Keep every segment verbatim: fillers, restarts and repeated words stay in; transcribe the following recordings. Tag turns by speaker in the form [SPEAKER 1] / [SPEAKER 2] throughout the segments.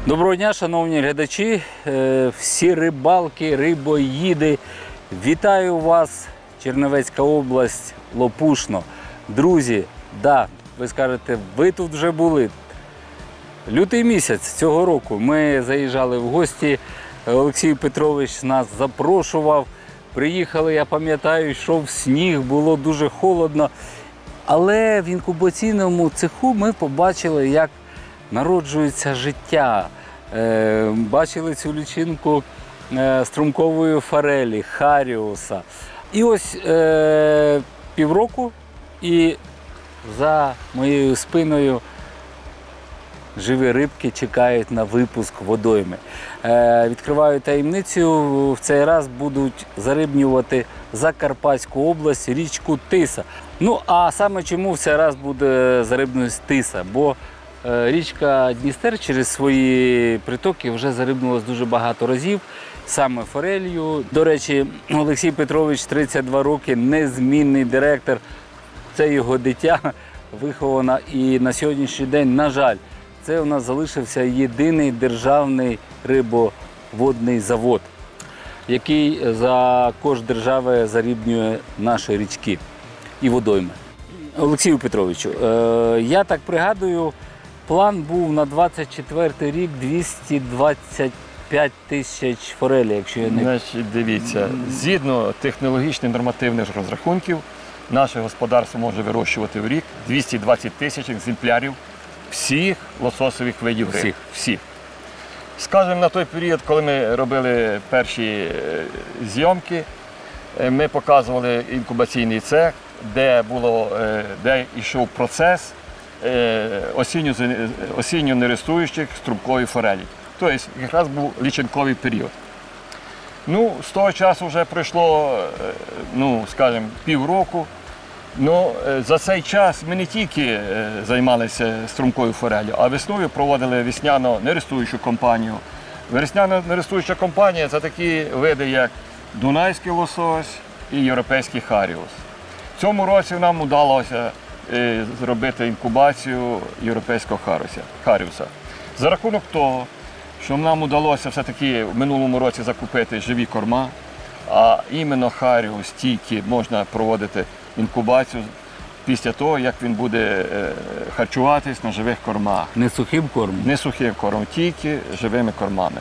[SPEAKER 1] Доброго дня, шановні глядачі, всі рибалки, рибоїди. Вітаю вас, Чернівецька область, Лопушно. Друзі, да, ви скажете, ви тут вже були. Лютий місяць цього року ми заїжджали в гості, Олексій Петрович нас запрошував. Приїхали, я пам'ятаю, йшов сніг, було дуже холодно. Але в інкубаційному цеху ми побачили, як народжується життя. Е, бачили цю лічинку е, струмкової форелі, Харіуса. І ось е, півроку, і за моєю спиною живі рибки чекають на випуск водойми. Е, відкриваю таємницю, в цей раз будуть зарибнювати Закарпатську область, річку Тиса. Ну, а саме чому в цей раз буде зарибнюватися Тиса? Бо е, річка Дністер через свої притоки вже зарибнулась дуже багато разів, саме форелью. До речі, Олексій Петрович, тридцять два роки, незмінний директор. Це його дитя виховано, і на сьогоднішній день, на жаль, це у нас залишився єдиний державний рибоводний завод, який за кошт держави зарибнює наші річки і водойми. Олексію Петровичу, я так пригадую, план був на двадцять четвертий рік двісті двадцять п'ять тисяч форелей, якщо я не...
[SPEAKER 2] Значить, дивіться, згідно технологічних нормативних розрахунків, наше господарство може вирощувати в рік двісті двадцять тисяч екземплярів всіх лососових видів риб.
[SPEAKER 1] Всіх.
[SPEAKER 2] Всіх. Скажімо, на той період, коли ми робили перші зйомки, ми показували інкубаційний цех, де, було, де йшов процес осінньо-нерестуючих струмкової форелі. Тобто, якраз був лічинковий період. Ну, з того часу вже пройшло, ну, скажімо, півроку. Ну, за цей час ми не тільки займалися струмкою форелью, а весною проводили весняно-нерестуючу кампанію. Весняно-нерестуюча кампанія – це такі види, як дунайський лосось і європейський харіус. В цьому році нам вдалося зробити інкубацію європейського харіуса. За рахунок того, що нам вдалося все-таки в минулому році закупити живі корма, а іменно харіус тільки можна проводити інкубацію після того, як він буде харчуватись на живих кормах.
[SPEAKER 1] Не сухим кормом? Не
[SPEAKER 2] сухим кормом, тільки живими кормами.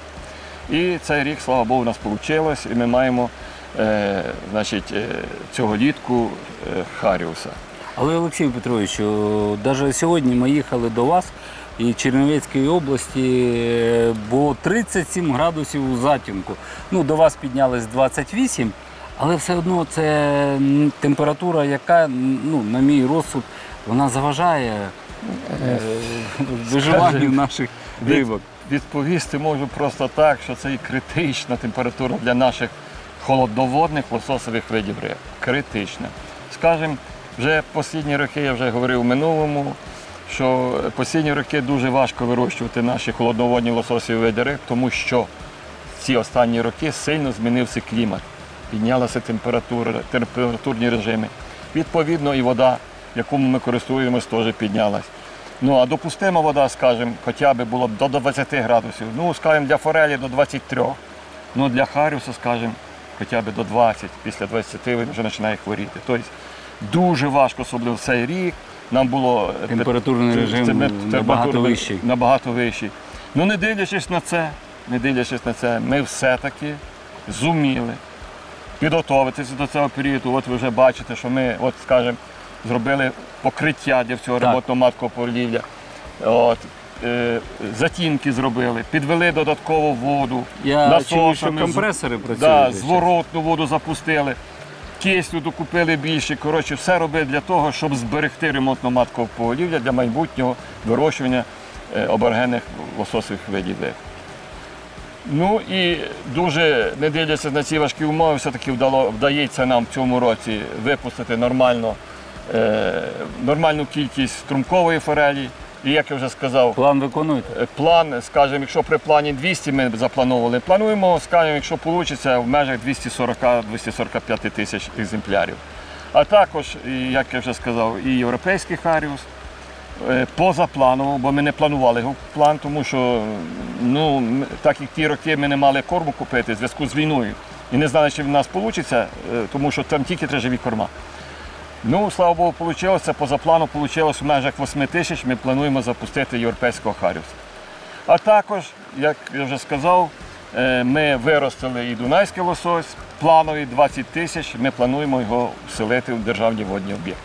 [SPEAKER 2] І цей рік, слава Богу, у нас вийшло, і ми маємо е, значить, цього літку е, харіуса.
[SPEAKER 1] Але, Олексію Петровичу, навіть сьогодні ми їхали до вас, і в Чернівецькій області було тридцять сім градусів у затінку. Ну, до вас піднялось двадцять вісім, але все одно це температура, яка, ну, на мій розсуд, вона заважає е, виживанню наших рибок.
[SPEAKER 2] Відповісти можу просто так, що це і критична температура для наших холодноводних лососових видів риб. Критична. Скажімо, вже останні роки, я вже говорив в минулому, що останні роки дуже важко вирощувати наші холодноводні лососові види риб, тому що ці останні роки сильно змінився клімат. Піднялася температура, температурні режими. Відповідно, і вода, якому ми користуємось, теж піднялась. Ну, а допустима вода, скажімо, хоча б було б до двадцяти градусів. Ну, скажімо, для форелі до двадцяти трьох. Ну, для харіуса, скажімо, хоча б до двадцяти. Після двадцяти він вже починає хворіти. Тобто, дуже важко, особливо в цей рік. Нам було...
[SPEAKER 1] Температурний режим набагато вищий.
[SPEAKER 2] Набагато вищий. Ну, не дивлячись на це, не дивлячись на це, ми все-таки зуміли підготуватися до цього періоду. От ви вже бачите, що ми, от, скажімо, зробили покриття для цього ремонтного маткового порівля. От, е, затінки зробили, підвели додаткову воду.
[SPEAKER 1] Я чую, що компресори працюють.
[SPEAKER 2] Да, зворотну воду запустили, кисню докупили більше. Коротше, все робили для того, щоб зберегти ремонтного маткового порівля для майбутнього вирощування е, обергенних лососових видів. Ну і дуже, не дивлячись на ці важкі умови, все-таки вдається нам в цьому році випустити нормально, е, нормальну кількість струмкової форелі. І, як я вже сказав,
[SPEAKER 1] план виконуєте?
[SPEAKER 2] План, скажімо, якщо при плані двісті ми заплановували, плануємо, скажімо, якщо вийде, в межах двісті сорок - двісті сорок п'ять тисяч екземплярів. А також, як я вже сказав, і європейський харіус, е, позапланово, бо ми не планували його в план, тому що ну, м- так як ті роки ми не мали корму купити в зв'язку з війною. І не знали, чи в нас вийде, тому що там тільки три живі корма. Ну, слава Богу, вийшло, поза плану вийшло в межах восьми тисяч, ми плануємо запустити європейського харіуса. А також, як я вже сказав, е, ми виростили і дунайський лосось, плановий двадцять тисяч, ми плануємо його вселити в державні водні об'єкти.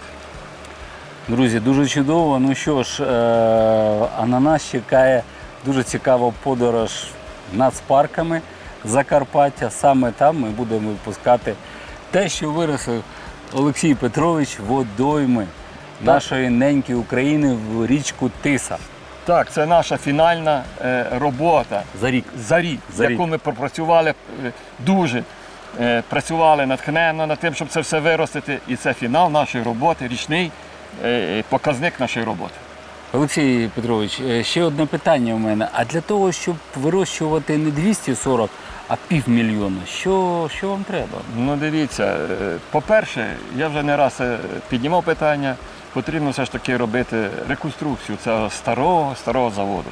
[SPEAKER 1] Друзі, дуже чудово. Ну що ж, е, а на нас чекає дуже цікава подорож нацпарками Закарпаття. Саме там ми будемо випускати те, що виростив Олексій Петрович, водойми нашої неньки України в річку Тиса.
[SPEAKER 2] Так, це наша фінальна е, робота
[SPEAKER 1] За рік.
[SPEAKER 2] за рік,
[SPEAKER 1] За
[SPEAKER 2] яку
[SPEAKER 1] рік.
[SPEAKER 2] ми пропрацювали е, дуже, е, працювали натхненно над тим, щоб це все виростити. І це фінал нашої роботи, річний е, показник нашої роботи.
[SPEAKER 1] Олексій Петрович, е, ще одне питання у мене. А для того, щоб вирощувати не двісті сорок, а півмільйона, що, що вам треба?
[SPEAKER 2] Ну дивіться, е, по-перше, я вже не раз е, піднімав питання, потрібно все ж таки робити реконструкцію цього старого, старого заводу.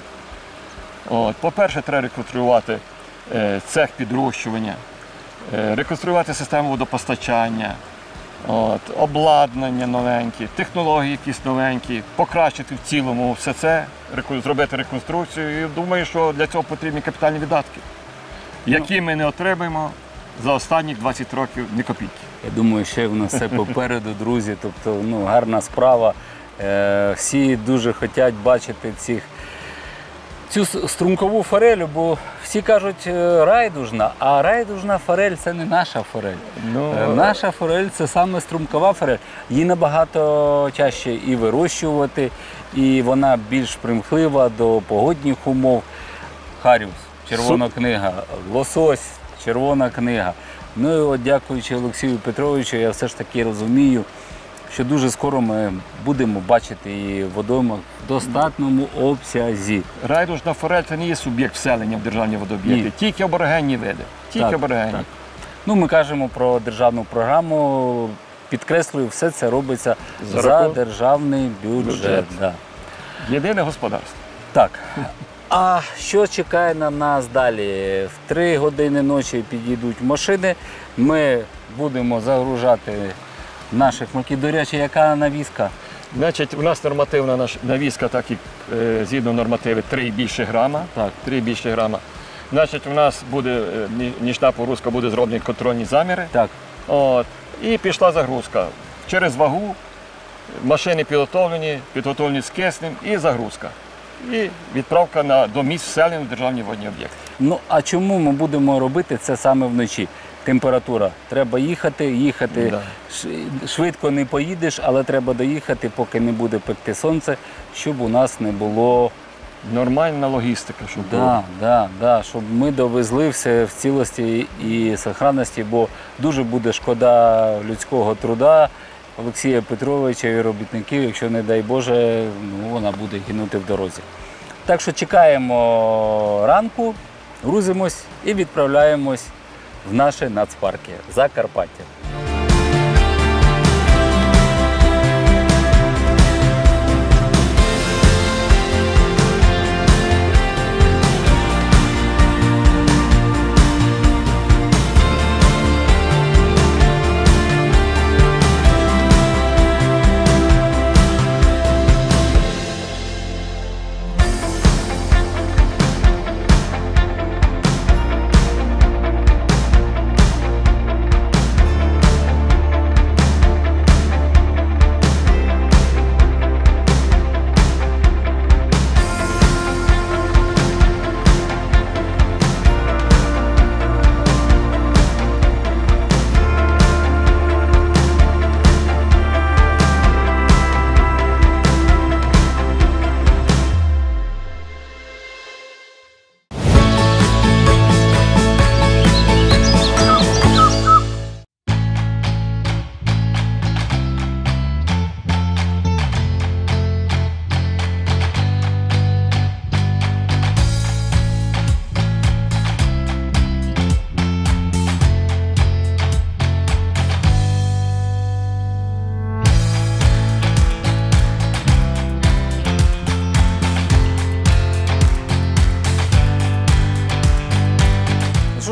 [SPEAKER 2] От, по-перше, треба реконструювати е, цех підрощування, е, реконструювати систему водопостачання, от, обладнання новеньке, технології якісь новенькі, покращити в цілому все це, реку- зробити реконструкцію. І думаю, що для цього потрібні капітальні видатки, які ми не отримаємо за останні двадцять років ні копійки.
[SPEAKER 1] Я думаю, ще в нас все попереду, друзі. Тобто, ну, гарна справа. Е, всі дуже хочуть бачити цих, цю с- струмкову форелю, бо всі кажуть е, райдужна, а райдужна форель це не наша форель.
[SPEAKER 2] Ну,
[SPEAKER 1] Е, Наша форель це саме струмкова форель. Її набагато чаще і вирощувати, і вона більш примхлива до погодних умов. Харіус, червона книга, лосось, червона книга. Ну і от дякуючи Олексію Петровичу, я все ж таки розумію, що дуже скоро ми будемо бачити її в водоймах в достатньому обсязі.
[SPEAKER 2] Райдужна форель – це не є суб'єкт вселення в державні водооб'єкти,
[SPEAKER 1] Ні.
[SPEAKER 2] тільки аборигенні види. Тільки
[SPEAKER 1] Так,
[SPEAKER 2] аборигенні.
[SPEAKER 1] так. Ну, ми кажемо про державну програму. Підкреслюю, все це робиться
[SPEAKER 2] За
[SPEAKER 1] за,
[SPEAKER 2] рахунок
[SPEAKER 1] державний бюджет.
[SPEAKER 2] бюджет.
[SPEAKER 1] Да.
[SPEAKER 2] Єдине господарство.
[SPEAKER 1] Так. А що чекає на нас далі? В три години ночі підійдуть машини. Ми будемо загружати наших маків. До речі, яка навіска?
[SPEAKER 2] Значить, у нас нормативна наш- навіска, так як е, згідно нормативи, три і більше грама.
[SPEAKER 1] Так.
[SPEAKER 2] три і більше грама. Значить, у нас буде е, ні- нічна погрузка, буде зроблені контрольні заміри.
[SPEAKER 1] Так.
[SPEAKER 2] От, і пішла загрузка. Через вагу, машини підготовлені, підготовлені з киснем і загрузка. І відправка на, до місць вселення в державні водні об'єкти.
[SPEAKER 1] Ну, а чому ми будемо робити це саме вночі? Температура. Треба їхати, їхати.
[SPEAKER 2] Да.
[SPEAKER 1] Ш- Швидко не поїдеш, але треба доїхати, поки не буде пекти сонце, щоб у нас не було.
[SPEAKER 2] Нормальна логістика, щоб було.
[SPEAKER 1] Да, да, да, щоб ми довезли все в цілості і сохранності, бо дуже буде шкода людського труда Олексія Петровича і робітників, якщо, не дай Боже, ну, вона буде гинути в дорозі. Так що чекаємо ранку, грузимось і відправляємось в наші нацпарки Закарпаття.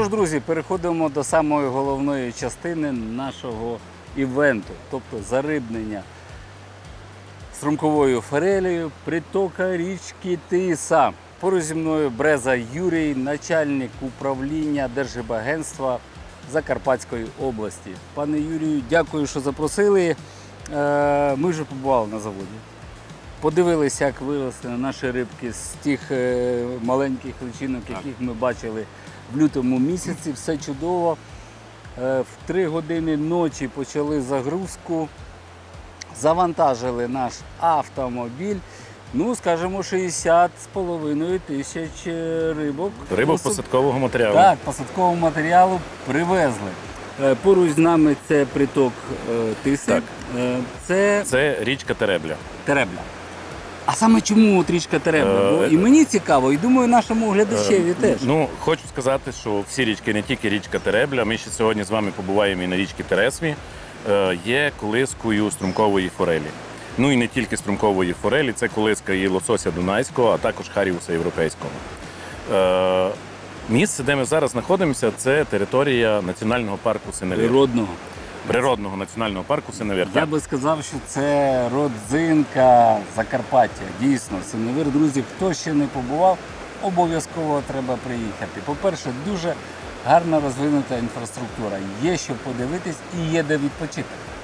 [SPEAKER 1] ж, друзі, переходимо до самої головної частини нашого івенту, тобто зарибнення струмковою форелею притока річки Тиса. Поруч зі мною Бреза Юрій, начальник управління Держрибагентства Закарпатської області. Пане Юрію, дякую, що запросили. Ми вже побували на заводі. Подивилися, як виросли наші рибки з тих маленьких личинок, яких ми бачили в лютому місяці. Все чудово. В три години ночі почали загрузку, завантажили наш автомобіль. Ну, скажімо, шістдесят з половиною тисяч рибок.
[SPEAKER 3] Рибок посадкового матеріалу.
[SPEAKER 1] Так, посадкового матеріалу привезли. Поруч з нами це приток Тиси.
[SPEAKER 3] Так.
[SPEAKER 1] Це...
[SPEAKER 3] Це річка Теребля.
[SPEAKER 1] Теребля. А саме чому от річка Теребля? Бо і мені цікаво, і думаю, нашому глядачеві теж.
[SPEAKER 3] Ну, хочу сказати, що всі річки, не тільки річка Теребля, ми ще сьогодні з вами побуваємо і на річці Тересві, є колискою струмкової форелі. Ну і не тільки струмкової форелі, це колиска і лосося дунайського, а також харіуса європейського. Е, місце, де ми зараз знаходимося, це територія національного парку Синевир.
[SPEAKER 1] Природного.
[SPEAKER 3] Природного національного парку Синевир.
[SPEAKER 1] Я би сказав, що це родзинка Закарпаття. Дійсно, Синевир, друзі, хто ще не побував, обов'язково треба приїхати. По-перше, дуже гарно розвинута інфраструктура. Є що подивитись і є де відпочити.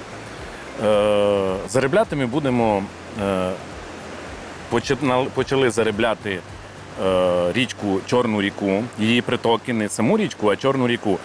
[SPEAKER 3] Заробляти ми будемо, почали заробляти річку Чорну ріку, її притоки, не саму річку, а Чорну ріку.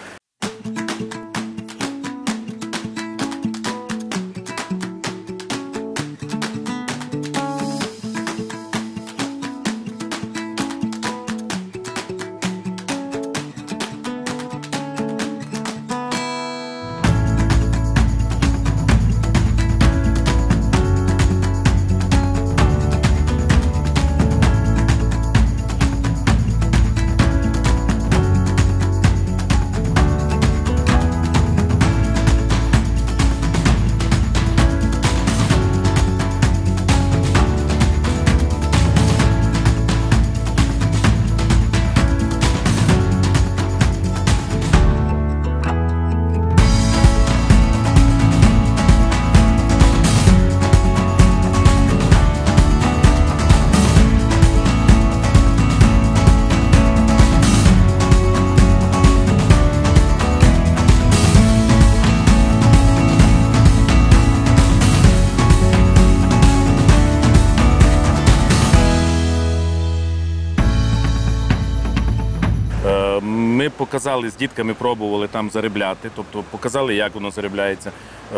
[SPEAKER 3] Ми показали, з дітками пробували там заробляти, тобто показали, як воно заробляється.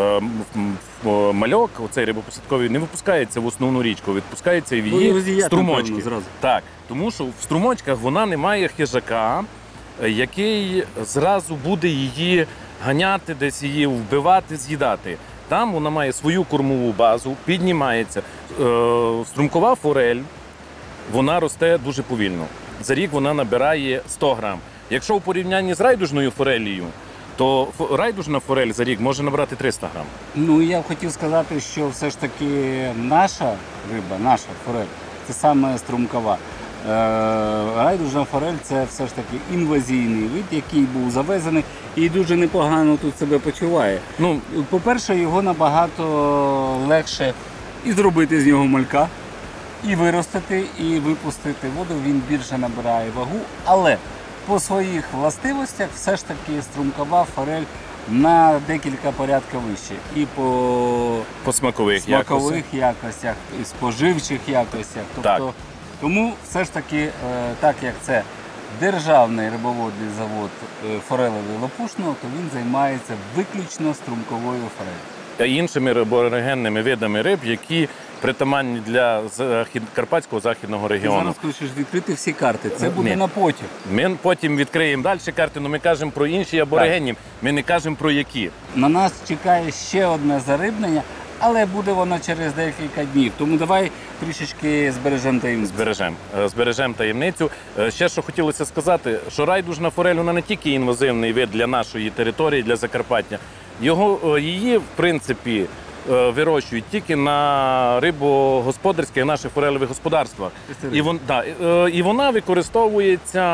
[SPEAKER 3] Мальок, оцей рибопосадковий, не випускається в основну річку, відпускається в її струмочки. Так, тому що в струмочках вона не має хижака, який зразу буде її ганяти, десь її вбивати, з'їдати. Там вона має свою кормову базу, піднімається. Струмкова форель, вона росте дуже повільно. За рік вона набирає сто грам. Якщо в порівнянні з райдужною форелією, то райдужна форель за рік може набрати триста грам.
[SPEAKER 1] Ну, я б хотів сказати, що все ж таки наша риба, наша форель, це саме струмкова. Райдужна форель – це все ж таки інвазійний вид, який був завезений і дуже непогано тут себе почуває. Ну, по-перше, його набагато легше і зробити з нього малька, і виростити, і випустити воду, він більше набирає вагу, але по своїх властивостях все ж таки струмкова форель на декілька порядків вище. І по,
[SPEAKER 3] по смакових,
[SPEAKER 1] смакових якостях, і споживчих якостях. Тобто,
[SPEAKER 3] так.
[SPEAKER 1] Тому все ж таки, так як це державний рибоводний завод форелевий Лопушного, то він займається виключно струмковою форелью.
[SPEAKER 3] Іншими риборегенними видами риб, які притаманні для захід... Карпатського західного регіону.
[SPEAKER 1] Ти зараз хочеш відкрити всі карти, це буде Ні. на потім.
[SPEAKER 3] Ми потім відкриємо далі карти, але ми кажемо про інші аборигенів, ми не кажемо про які.
[SPEAKER 1] На нас чекає ще одне зарибнення, але буде воно через декілька днів. Тому давай трішечки збережемо таємницю.
[SPEAKER 3] Збережемо. Збережемо таємницю. Ще що хотілося сказати, що райдужна форель, вона не тільки інвазивний вид для нашої території, для Закарпаття. Його, її, в принципі, вирощують тільки на рибогосподарських наших форелевих господарствах. І, вон, да, і вона використовується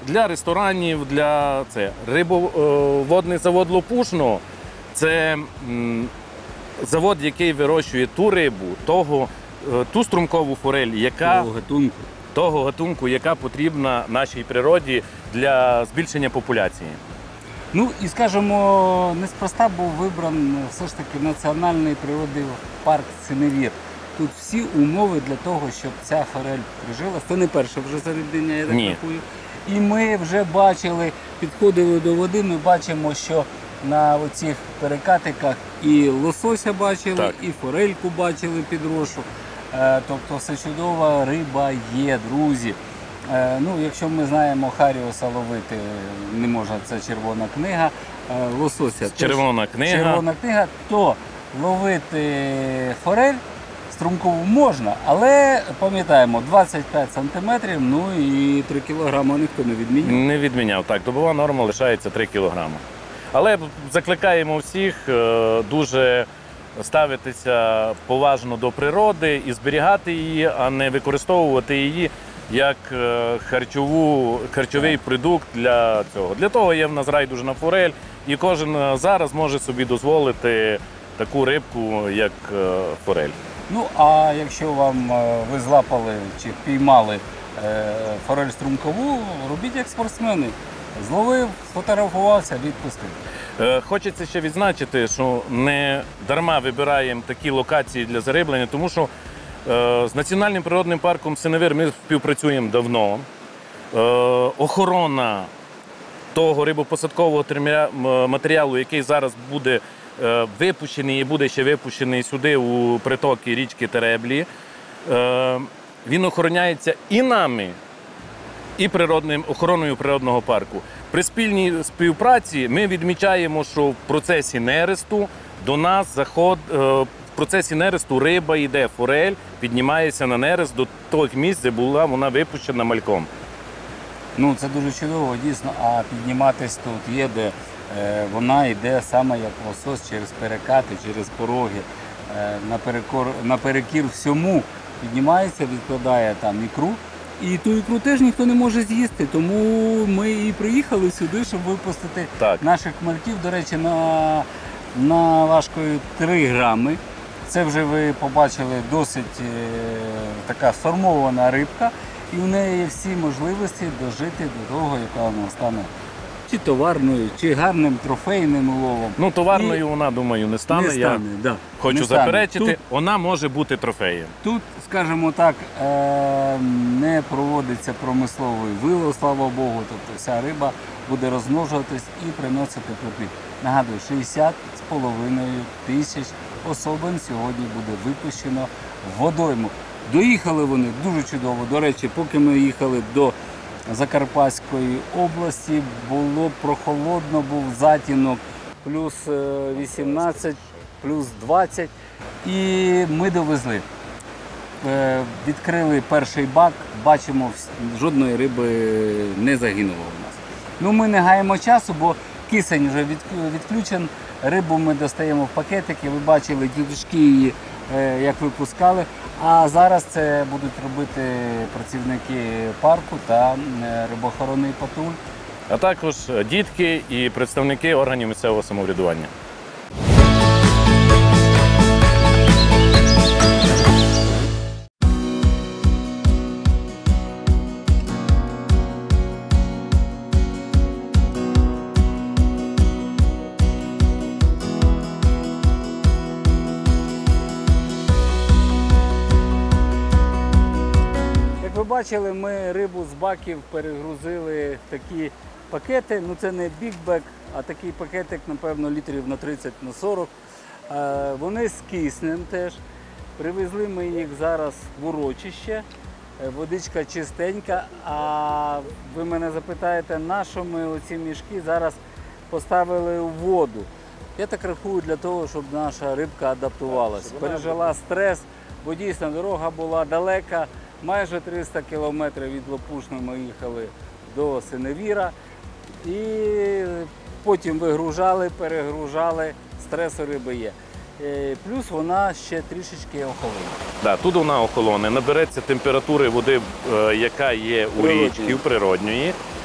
[SPEAKER 3] для ресторанів, для це. Рибоводний завод Лопушно – це м, завод, який вирощує ту рибу, того, е, ту струмкову форель, яка,
[SPEAKER 1] Того гатунку.
[SPEAKER 3] того гатунку, яка потрібна нашій природі для збільшення популяції.
[SPEAKER 1] Ну і скажімо, неспроста був вибраний все ж таки національний природний парк Синевір. Тут всі умови для того, щоб ця форель прижилась. Це не перше вже зарибдення, я так
[SPEAKER 3] Ні.
[SPEAKER 1] рахую. І ми вже бачили, підходили до води, ми бачимо, що на оцих перекатиках і лосося бачили,
[SPEAKER 3] Так.
[SPEAKER 1] і форельку бачили підрошу. Е, Тобто все чудова риба є, друзі. Е, Ну, якщо ми знаємо Харіуса ловити не можна, це червона книга, е, лосося теж
[SPEAKER 3] Червона книга.
[SPEAKER 1] червона книга, то ловити форель струмкову можна, але пам'ятаємо, двадцять п'ять сантиметрів, ну і три кілограми ніхто не відміняв.
[SPEAKER 3] Не відміняв. Так, добова норма лишається три кілограми. Але закликаємо всіх е, дуже ставитися поважно до природи і зберігати її, а не використовувати її як е, харчову, харчовий продукт для цього. Для того є в нас райдужна форель, і кожен е, зараз може собі дозволити таку рибку, як е, форель.
[SPEAKER 1] Ну, а якщо вам е, ви злапали чи піймали е, форель струмкову, робіть як спортсмени. Зловив, сфотографувався, відпустив.
[SPEAKER 3] Е, Хочеться ще відзначити, що не дарма вибираємо такі локації для зариблення, тому що е, з Національним природним парком Синевир ми співпрацюємо давно. Е, Охорона того рибопосадкового термя- матеріалу, який зараз буде е, випущений і буде ще випущений сюди у притоки річки Тереблі, е, він охороняється і нами, і природним, охороною природного парку. При спільній співпраці ми відмічаємо, що в процесі нересту до нас заход, е, в процесі нересту риба йде, форель піднімається на нерест до тих місць, де була вона випущена мальком.
[SPEAKER 1] Ну, це дуже чудово, дійсно, а підніматись тут є, де е, вона йде саме як лосось через перекати, через пороги, е, наперекор, наперекір всьому піднімається, відкладає там ікру. І ту ікру теж ніхто не може з'їсти, тому ми і приїхали сюди, щоб випустити
[SPEAKER 3] Так.
[SPEAKER 1] наших мальків. До речі, на, на важкою три грами. Це вже ви побачили досить е, така сформована рибка, і в неї є всі можливості дожити до того, яка вона стане чи товарною, чи гарним трофейним уловом.
[SPEAKER 3] Ну, товарною
[SPEAKER 1] І
[SPEAKER 3] вона, думаю, не стане.
[SPEAKER 1] не стане,
[SPEAKER 3] Я
[SPEAKER 1] да,
[SPEAKER 3] хочу
[SPEAKER 1] не стане.
[SPEAKER 3] заперечити,
[SPEAKER 1] Тут,
[SPEAKER 3] вона може бути трофеєм.
[SPEAKER 1] тут, скажімо так, е, не проводиться промисловий вилов, слава Богу, тобто вся риба буде розмножуватись і приносити profit. Нагадую, шістдесят з половиною тисяч особин сьогодні буде випущено в водойму. Доїхали вони дуже чудово. До речі, поки ми їхали до Закарпатської області, було прохолодно, був затінок, плюс вісімнадцять, плюс двадцять. І ми довезли. Е, Відкрили перший бак, бачимо, вс- жодної риби не загинуло у нас. Ну, ми не гаємо часу, бо кисень вже від- відключен, рибу ми достаємо в пакетики, ви бачили, діточки її е, як випускали. А зараз це будуть робити працівники парку та е, рибоохоронний патруль.
[SPEAKER 3] А також дітки і представники органів місцевого самоврядування.
[SPEAKER 1] Як ви бачили, ми рибу з баків перегрузили в такі пакети. Ну це не бікбек, а такий пакетик, напевно, літрів на тридцять на сорок. Е, Вони з киснем теж. Привезли ми їх зараз в урочище. Е, Водичка чистенька. А ви мене запитаєте, на що ми оці мішки зараз поставили у воду? Я так рахую, для того, щоб наша рибка адаптувалася, пережила стрес, бо дійсно дорога була далека. Майже триста кілометрів від Лопушного ми їхали до Синевіра. І потім вигружали, перегружали, стрес у риби є. Е, Плюс вона ще трішечки охолоне.
[SPEAKER 3] Да, тут вона охолоне, набереться температури води, е, яка є у
[SPEAKER 1] Природньої.
[SPEAKER 3] річці, природньої.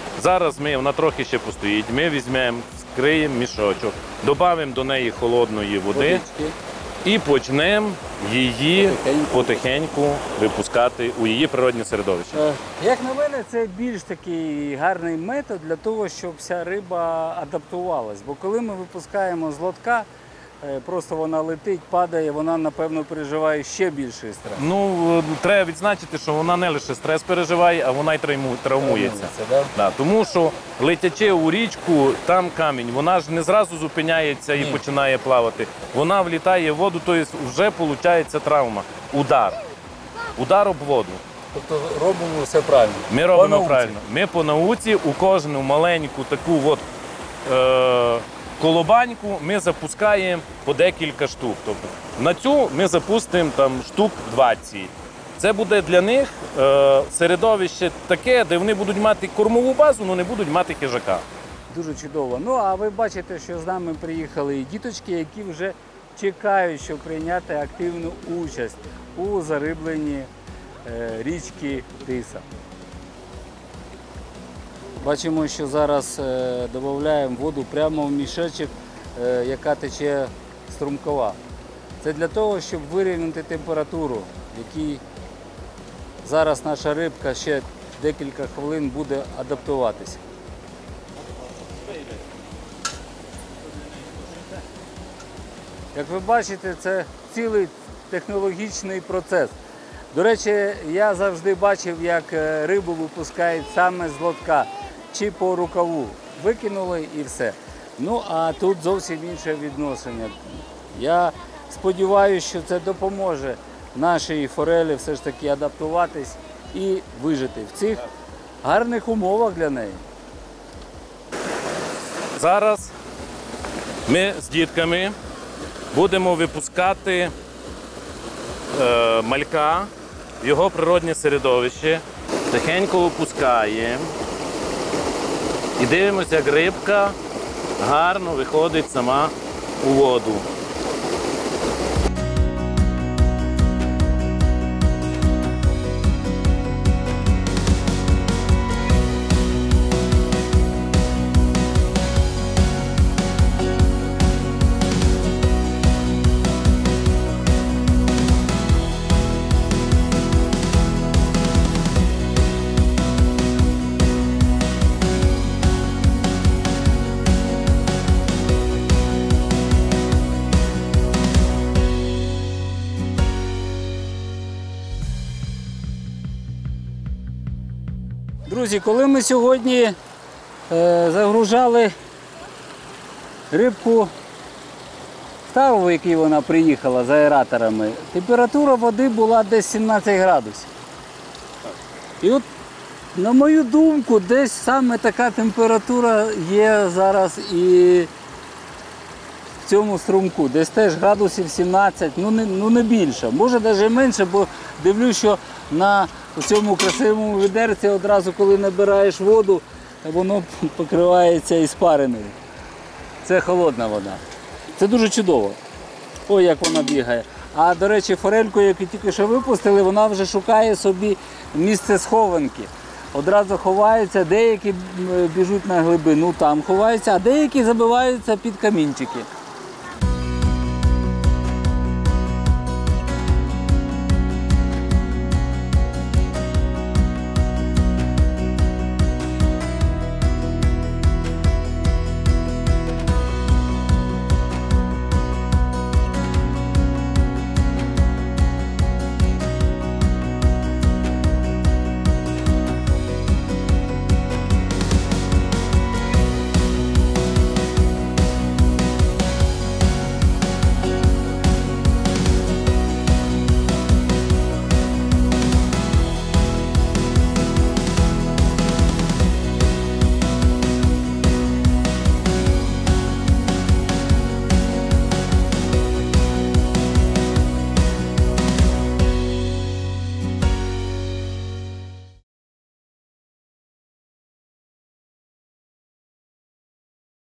[SPEAKER 3] Зараз ми, вона трохи ще постоїть, ми візьмемо, скриємо мішочок, додамо до неї холодної води
[SPEAKER 1] Водички.
[SPEAKER 3] і почнемо її
[SPEAKER 1] Потихеньку.
[SPEAKER 3] потихеньку випускати у її природне середовище.
[SPEAKER 1] Е, Як на мене, це більш такий гарний метод для того, щоб вся риба адаптувалась. Бо коли ми випускаємо з лотка, е, просто вона летить, падає, вона, напевно, переживає ще більший стрес.
[SPEAKER 3] Ну, треба відзначити, що вона не лише стрес переживає, а вона й травму- травмується.
[SPEAKER 1] да?
[SPEAKER 3] Да, тому що летячи у річку, там камінь, вона ж не зразу зупиняється і
[SPEAKER 1] Ні.
[SPEAKER 3] починає плавати. Вона влітає в воду, тобто вже виходить травма, удар. Удар об воду.
[SPEAKER 1] Тобто робимо все правильно.
[SPEAKER 3] Ми
[SPEAKER 1] По
[SPEAKER 3] робимо
[SPEAKER 1] науці.
[SPEAKER 3] правильно. Ми по науці у кожну маленьку таку от, е, колобаньку ми запускаємо по декілька штук. Тобто, на цю ми запустимо там, штук двадцять. Це буде для них е, середовище таке, де вони будуть мати кормову базу, але не будуть мати хижака.
[SPEAKER 1] Дуже чудово. Ну, а ви бачите, що з нами приїхали і діточки, які вже чекають, щоб прийняти активну участь у зарибленні е, річки Тиса. Бачимо, що зараз е, додаємо воду прямо в мішечок, е, яка тече струмкова. Це для того, щоб вирівняти температуру, в якій зараз наша рибка ще декілька хвилин буде адаптуватися. Як ви бачите, це цілий технологічний процес. До речі, я завжди бачив, як е, рибу випускають саме з лотка, чи по рукаву. Викинули і все. Ну, а тут зовсім інше відношення. Я сподіваюся, що це допоможе нашій форелі все ж таки адаптуватись і вижити в цих гарних умовах для неї.
[SPEAKER 3] Зараз ми з дітками будемо випускати е, малька в його природне середовище. Тихенько випускаємо і дивимося, як рибка гарно виходить сама у воду.
[SPEAKER 1] Друзі, коли ми сьогодні е, загружали рибку в тару, в якій вона приїхала з аераторами, температура води була десь сімнадцять градусів. І от, на мою думку, десь саме така температура є зараз і в цьому струмку. Десь теж градусів сімнадцять, ну не, ну не більше. Може навіть менше, бо дивлюсь, що на цьому красивому відерці одразу, коли набираєш воду, воно покривається іспариною. Це холодна вода. Це дуже чудово. Ой, як вона бігає. А, до речі, форельку, яку тільки що випустили, вона вже шукає собі місце схованки. Одразу ховаються, деякі біжуть на глибину, там ховаються, а деякі забиваються під камінчики.